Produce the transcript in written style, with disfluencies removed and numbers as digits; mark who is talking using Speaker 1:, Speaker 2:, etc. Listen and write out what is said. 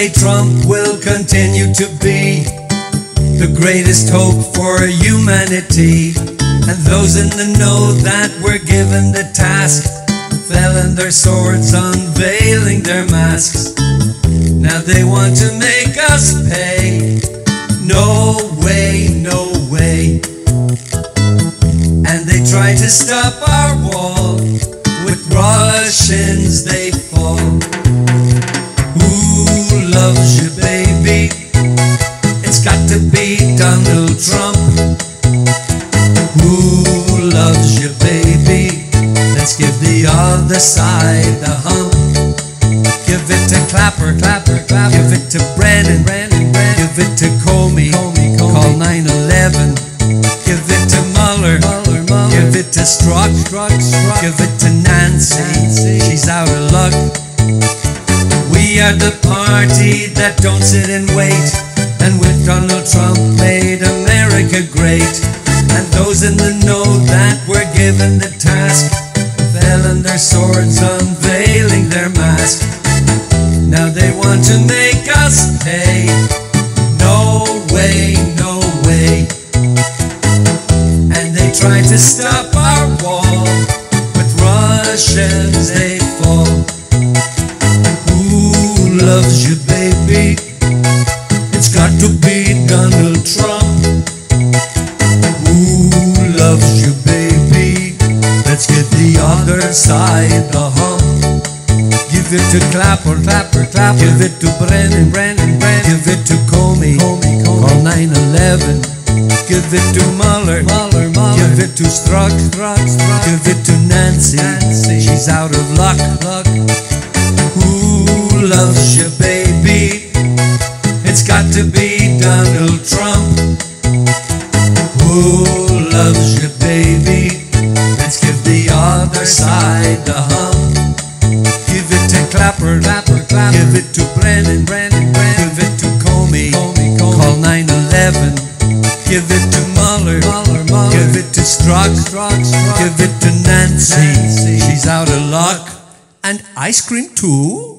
Speaker 1: say Trump will continue to be the greatest hope for humanity. And those in the know that were given the task fell on their swords, unveiling their masks. Now they want to make us pay. No way, no way. And they try to stop our wall. With Russians they fall. Who loves you, baby? It's got to be Donald Trump. Who loves you, baby? Let's give the other side the hump. Give it to Clapper, Clapper, Clapper. Give it to Brennan, Brennan, Brennan. Give it to Comey, Comey, Comey. Call 9/11. Give it to Mueller, Mueller, Mueller. Give it to Strzok, Strzok, Strzok. Give it to Nancy, Nancy. She's out of luck. We are the party that don't sit and wait, and with Donald Trump made America great. And those in the know that were given the task fell on their swords, unveiling their mask. Now they want to make us pay. No way, no way. And they try to stop our wall. With Russians they fall. Who loves you, baby? It's got to be Donald Trump. Who loves you, baby? Let's get the other side the hump. Give it to Clapper, Clapper, Clapper. Give it to Brennan, Brennan, Brennan. Give it to Comey, Comey, Comey. Call 9/11. Give it to Mueller, Mueller, Mueller. Give it to Strzok, Strzok, Strzok. Give it to Nancy, Nancy. She's out of luck, luck. Who loves you, baby? It's got to be Donald Trump. Who loves you, baby? Let's give the other side the hump. Give it to Clapper, Clapper, Clapper. Give it to Brennan, Brennan, Brennan. Give it to Comey, Comey, Comey. Call 9/11. Give it to Mueller, Mueller, Mueller. Give it to Strzok, Strzok, Strzok. Give it to Nancy, Nancy. She's out of luck. And ice cream too?